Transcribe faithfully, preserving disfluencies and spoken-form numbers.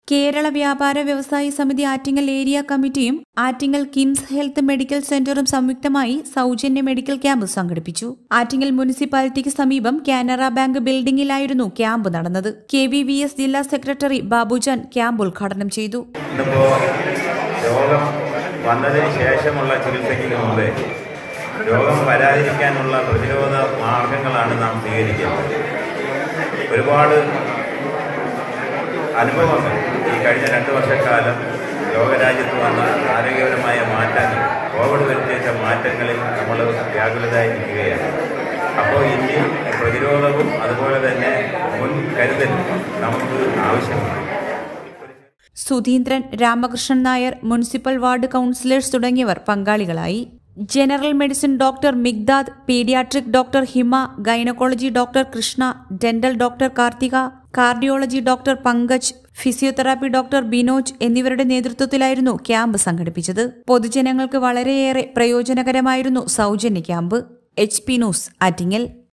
കേരള വ്യാപാര വ്യവസായി സമിതി ആറ്റിങ്ങൽ ഏരിയ കമ്മിറ്റിയും ആറ്റിങ്ങൽ കിംസ് ഹെൽത്ത് മെഡിക്കൽ സെന്ററും സംയുക്തമായി സൗജന്യ മെഡിക്കൽ ക്യാമ്പ് സംഘടിപ്പിച്ചു. ആറ്റിങ്ങൽ മുനിസിപ്പാലിറ്റിക്ക് സമീപം കാനറ ബാങ്ക് ബിൽഡിംഗിലായിരുന്നു ക്യാമ്പ് നടന്നത്. കെ വി വി എസ് ജില്ലാ സെക്രട്ടറി ബാബുജാൻ ക്യാമ്പ് ഉദ്ഘാടനം ചെയ്തു. രോഗം വന്നതിന് ശേഷമുള്ള ചികിത്സയ്ക്ക് മുമ്പേ രോഗം വരാതിരിക്കാനുള്ള പ്രതിരോധ മാർഗങ്ങളാണ് നാം സ്വീകരിക്കുന്നത്. ഒരുപാട് അനുഭവങ്ങൾ ഈ കഴിഞ്ഞ രണ്ട് വർഷക്കാലം ലോകരാജ്യത്ത് വന്ന ആരോഗ്യപരമായ മാറ്റങ്ങൾ, കോവിഡ് വരുത്തിയ മാറ്റങ്ങളിൽ നമ്മൾ വ്യാകുലരായിരിക്കുകയാണ്. അപ്പോൾ ഇനി പ്രതിരോധവും അതുപോലെ തന്നെ മുൻകരുതലും നമുക്ക് ആവശ്യമാണ്. Sudheendran, Ramakrishnan Nair, municipal ward councillors തുടങ്ങിയവർ പങ്കാളികളായി. General medicine doctor Migdad, paediatric doctor Hima, gynaecology doctor Krishna, dental doctor Karthika, cardiology doctor Pankaj, physiotherapy doctor Binoj എന്നിവരുടെ നേതൃത്വത്തിലായിരുന്നു ക്യാമ്പ് സംഘടിപ്പിച്ചത്. പൊതുജനങ്ങൾക്ക് വളരെയേറെ പ്രയോജനകരമായിരുന്നു സൗജന്യ camp. H P news, Attingal.